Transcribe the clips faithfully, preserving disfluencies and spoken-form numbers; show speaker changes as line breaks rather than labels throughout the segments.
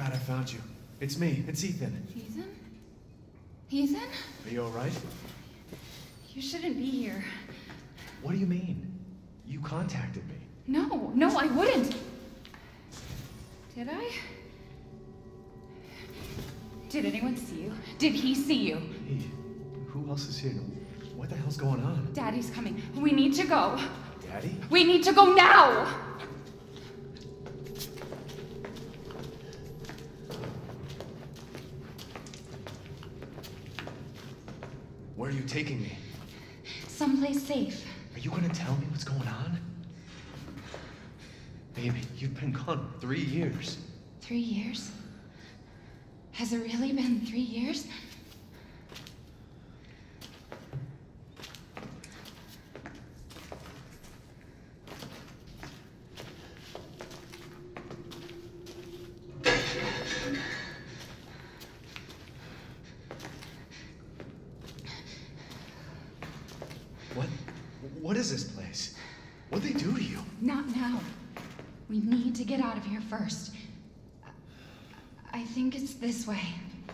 God, I found you. It's me. It's Ethan.
Ethan? Ethan?
Are you alright?
You shouldn't be here.
What do you mean? You contacted me.
No, no, I wouldn't. Did I? Did anyone see you? Did he see you?
Hey, who else is here? What the hell's going on?
Daddy's coming. We need to go.
Daddy?
We need to go now!
Where are you taking me?
Someplace safe.
Are you gonna tell me what's going on? Baby, you've been gone three years.
Three years? Has it really been three years?
What? What is this place? What'd they do to you?
Not now. We need to get out of here first. I think it's this way.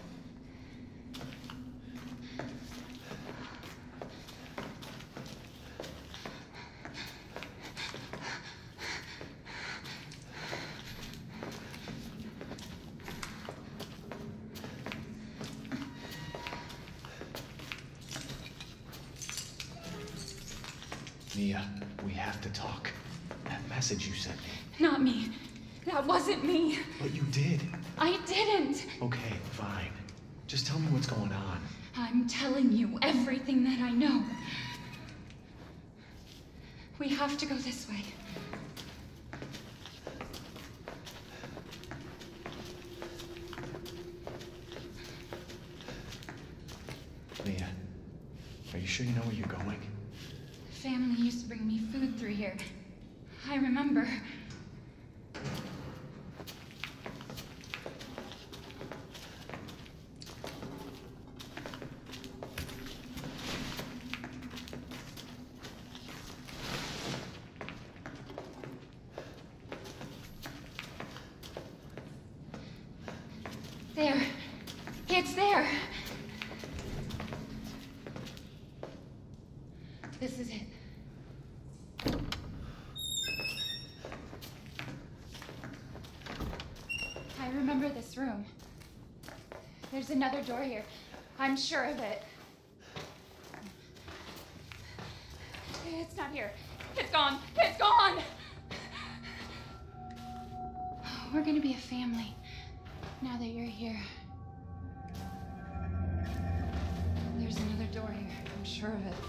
Mia, we have to talk. That message you sent me.
Not me. That wasn't me.
But you did.
I didn't.
Okay, fine. Just tell me what's going on.
I'm telling you everything that I know. We have to go this way.
Mia, are you sure you know where you're going?
Family used to bring me food through here. I remember. There. It's there. This is it. I remember this room. There's another door here. I'm sure of it. It's not here. It's gone. It's gone! We're gonna be a family now that you're here. There's another door here. I'm sure of it.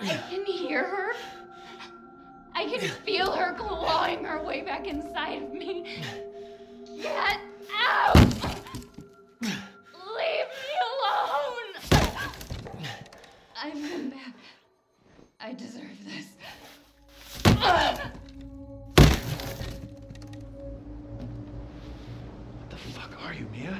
I can hear her. I can feel her clawing her way back inside of me. Get out! Leave me alone! I've been bad. I deserve this.
What the fuck are you, Mia?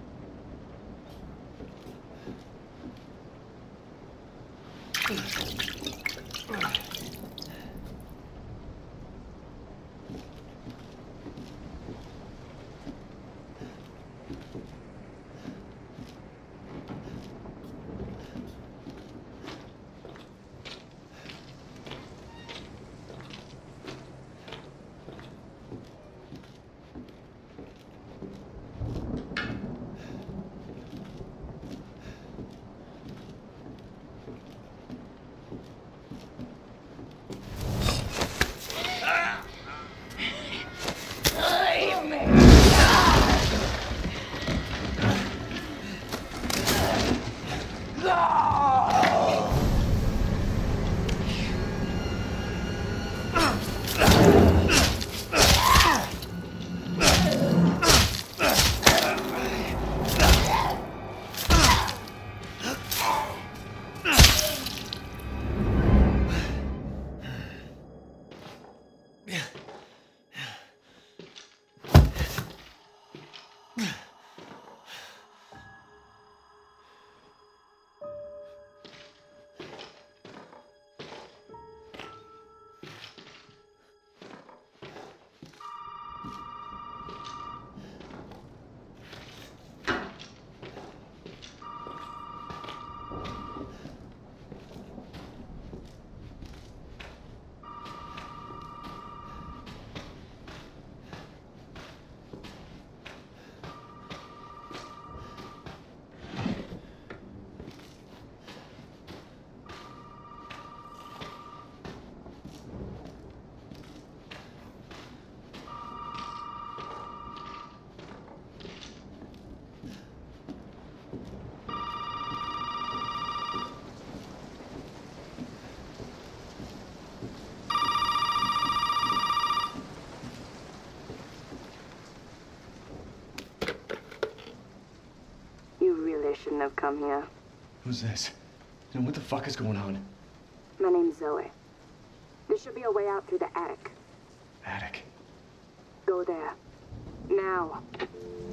Shouldn't have come here.
Who's this? And what the fuck is going on?
My name's Zoe. There should be a way out through the attic.
Attic.
Go there. Now.